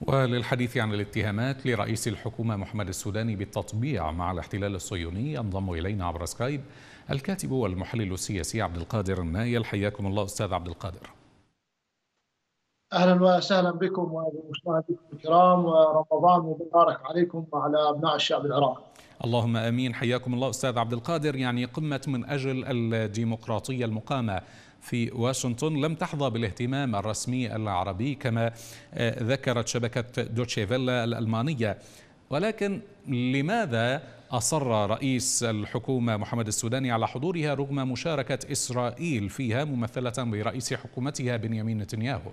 وللحديث عن الاتهامات لرئيس الحكومة محمد السوداني بالتطبيع مع الاحتلال الصهيوني ينضم إلينا عبر سكايب الكاتب والمحلل السياسي عبد القادر النايل. حياكم الله أستاذ عبد القادر. أهلا وسهلا بكم ومشاهديكم الكرام، ورمضان مبارك عليكم وعلى أبناء الشعب العراقي. اللهم آمين. حياكم الله أستاذ عبد القادر. يعني قمة من أجل الديمقراطية المقامة في واشنطن لم تحظى بالاهتمام الرسمي العربي كما ذكرت شبكة دوتشي فيلا الألمانية، ولكن لماذا أصر رئيس الحكومة محمد السوداني على حضورها رغم مشاركة إسرائيل فيها ممثلة برئيس حكومتها بنيامين نتنياهو؟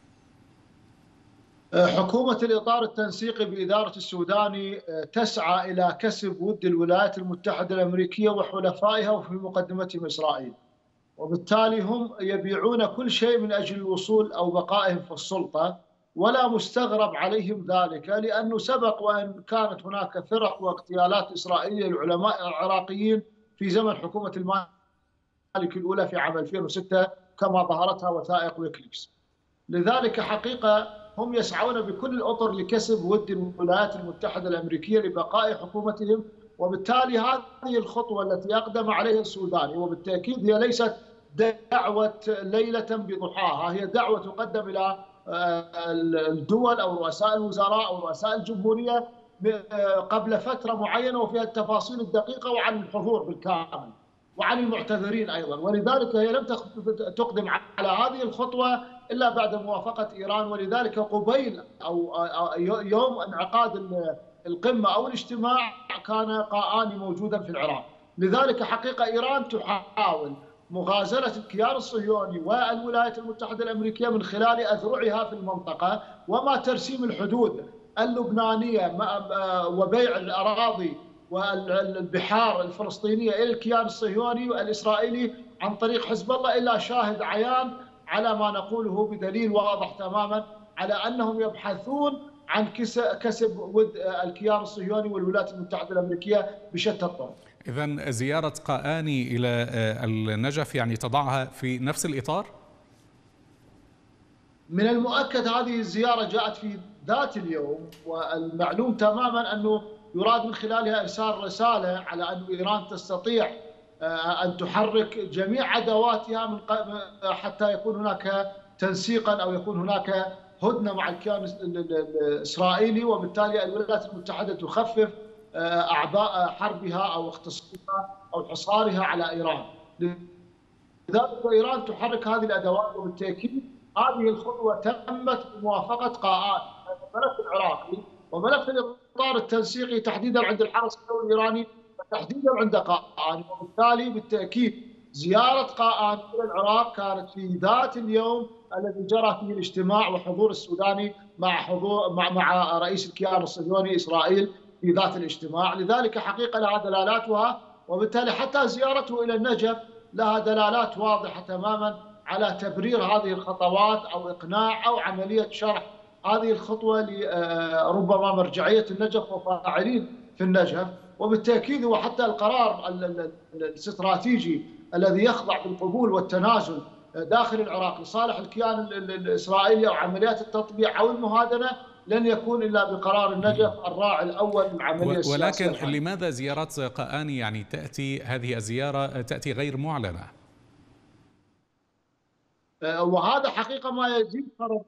حكومة الإطار التنسيقي بإدارة السوداني تسعى إلى كسب ود الولايات المتحدة الأمريكية وحلفائها وفي مقدمتهم إسرائيل، وبالتالي هم يبيعون كل شيء من أجل الوصول أو بقائهم في السلطة، ولا مستغرب عليهم ذلك، لأنه سبق وأن كانت هناك فرق واغتيالات إسرائيلية للعلماء العراقيين في زمن حكومة المالك الأولى في عام 2006 كما ظهرتها وثائق ويكليكس. لذلك حقيقة هم يسعون بكل الأطر لكسب ود الولايات المتحدة الأمريكية لبقاء حكومتهم، وبالتالي هذه الخطوة التي أقدم عليها السوداني وبالتأكيد هي ليست دعوة ليلة بضحاها، هي دعوة تقدم إلى الدول أو رؤساء الوزراء أو رؤساء الجمهورية قبل فترة معينة وفيها التفاصيل الدقيقة وعن الحضور بالكامل وعن المعتذرين أيضا، ولذلك هي لم تقدم على هذه الخطوة إلا بعد موافقة إيران، ولذلك قبيل أو يوم انعقاد القمة أو الاجتماع كان قاآني موجودا في العراق. لذلك حقيقة إيران تحاول مغازلة الكيان الصهيوني والولايات المتحدة الأمريكية من خلال أذرعها في المنطقة وما ترسيم الحدود اللبنانية وبيع الأراضي والبحار الفلسطينية إلى الكيان الصهيوني والإسرائيلي عن طريق حزب الله إلا شاهد عيان على ما نقوله بدليل واضح تماما على أنهم يبحثون عن كسب ود الكيان الصهيوني والولايات المتحدة الأمريكية بشتى الطرق. إذن زيارة قاآني إلى النجف يعني تضعها في نفس الإطار؟ من المؤكد هذه الزيارة جاءت في ذات اليوم، والمعلوم تماما أنه يراد من خلالها إرسال رسالة على أن إيران تستطيع أن تحرك جميع أدواتها من حتى يكون هناك تنسيقا أو يكون هناك هدنة مع الكيان الإسرائيلي، وبالتالي الولايات المتحدة تخفف أعباء حربها أو اختصارها أو حصارها على إيران. لذلك إيران تحرك هذه الأدوات، وبالتأكيد هذه الخطوة تمت بموافقة قاآن الملف العراقي وملف الإطار التنسيقي تحديدا عند الحرس الثوري الإيراني وتحديدا عند قاآن، وبالتالي بالتأكيد زيارة قاآن إلى العراق كانت في ذات اليوم الذي جرى فيه الاجتماع وحضور السوداني مع رئيس الكيان الصهيوني إسرائيل في ذات الاجتماع. لذلك حقيقة لها دلالاتها، وبالتالي حتى زيارته إلى النجف لها دلالات واضحة تماما على تبرير هذه الخطوات أو إقناع أو عملية شرح هذه الخطوة لربما مرجعية النجف وفاعلين في النجف. وبالتأكيد وحتى القرار الاستراتيجي الذي يخضع بالقبول والتنازل داخل العراق لصالح الكيان الإسرائيلي أو عمليات التطبيع أو المهادنة لن يكون إلا بقرار النجف الراعي الأول للعملية السياسية. ولكن لماذا زيارات قاآني يعني هذه الزيارة تأتي غير معلنة؟ وهذا حقيقة ما يزيد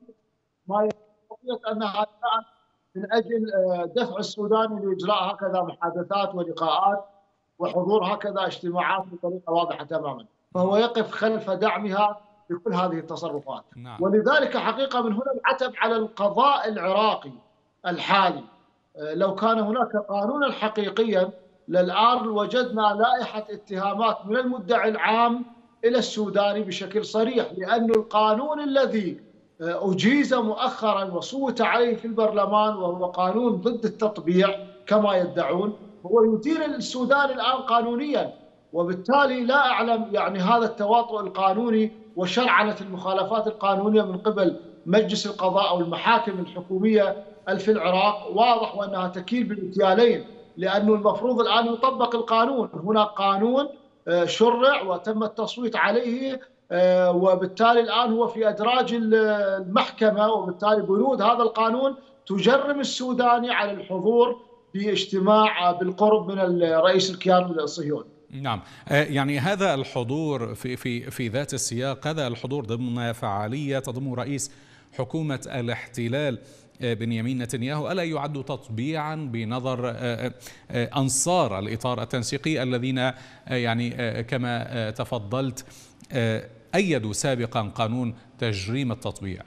أنها من أجل دفع السودان لإجراء هكذا محادثات ولقاءات وحضور هكذا اجتماعات بطريقة واضحة تماما، فهو يقف خلف دعمها بكل هذه التصرفات. نعم. ولذلك حقيقة من هنا العتب على القضاء العراقي الحالي. لو كان هناك قانونا حقيقيا للآن وجدنا لائحة اتهامات من المدعي العام إلى السوداني بشكل صريح، لأن القانون الذي أجيز مؤخرا وصوت عليه في البرلمان وهو قانون ضد التطبيع كما يدعون هو يدير السودان الآن قانونيا، وبالتالي لا أعلم يعني هذا التواطؤ القانوني وشرعنة المخالفات القانونية من قبل مجلس القضاء أو المحاكم الحكومية في العراق واضح وأنها تكيل بالاكيالين، لأنه المفروض الآن يطبق القانون. هناك قانون شرع وتم التصويت عليه وبالتالي الآن هو في أدراج المحكمة، وبالتالي بنود هذا القانون تجرم السوداني على الحضور باجتماع بالقرب من رئيس الكيان الصهيوني. نعم، يعني هذا الحضور في ذات السياق، هذا الحضور ضمن فعالية تضم رئيس حكومة الاحتلال بنيامين نتنياهو، ألا يعد تطبيعا بنظر أنصار الإطار التنسيقي الذين يعني كما تفضلت أيدوا سابقا قانون تجريم التطبيع؟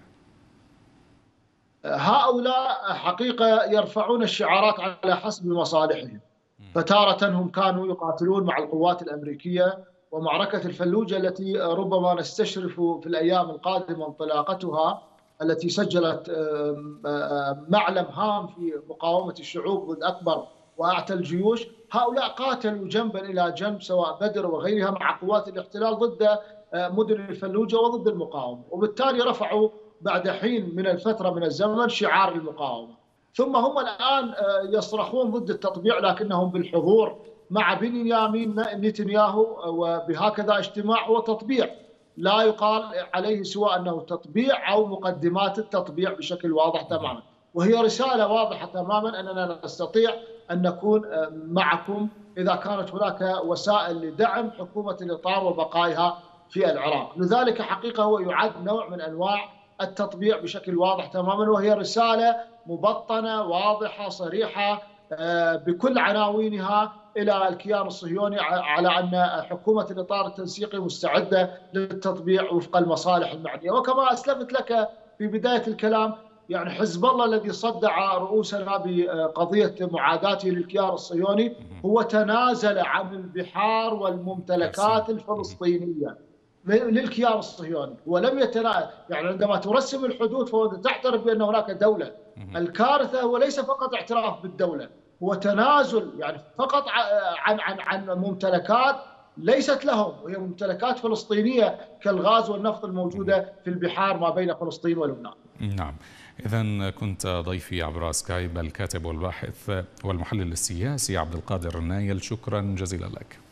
هؤلاء حقيقة يرفعون الشعارات على حسب مصالحهم، فتارة هم كانوا يقاتلون مع القوات الأمريكية، ومعركة الفلوجة التي ربما نستشرف في الأيام القادمة انطلاقتها، التي سجلت معلم هام في مقاومة الشعوب ضد أكبر وأعتى الجيوش. هؤلاء قاتلوا جنبا إلى جنب سواء بدر وغيرها مع قوات الاحتلال ضد مدن الفلوجة وضد المقاومة، وبالتالي رفعوا بعد حين من الفترة من الزمن شعار المقاومة. ثم هم الآن يصرخون ضد التطبيع لكنهم بالحضور مع بنيامين نتنياهو، وبهكذا اجتماع وتطبيع لا يقال عليه سوى أنه تطبيع أو مقدمات التطبيع بشكل واضح تماما، وهي رسالة واضحة تماما أننا نستطيع أن نكون معكم إذا كانت هناك وسائل لدعم حكومة الإطار وبقائها في العراق. لذلك حقيقة هو يعد نوع من أنواع التطبيع بشكل واضح تماما، وهي رسالة مبطنة واضحة صريحة بكل عناوينها إلى الكيان الصهيوني على أن حكومة الإطار التنسيقي مستعدة للتطبيع وفق المصالح المعنية. وكما أسلفت لك في بداية الكلام، يعني حزب الله الذي صدع رؤوسنا بقضية معاداته للكيان الصهيوني هو تنازل عن البحار والممتلكات الفلسطينية للكيان الصهيوني، ولم يتنازل. يعني عندما ترسم الحدود فهو تعترف بأن هناك دولة. الكارثة هو ليس فقط اعتراف بالدولة، هو تنازل يعني فقط عن ممتلكات ليست لهم، وهي ممتلكات فلسطينية كالغاز والنفط الموجودة في البحار ما بين فلسطين ولبنان. نعم، إذن كنت ضيفي عبر سكايب الكاتب والباحث والمحلل السياسي عبد القادر النايل، شكرا جزيلا لك.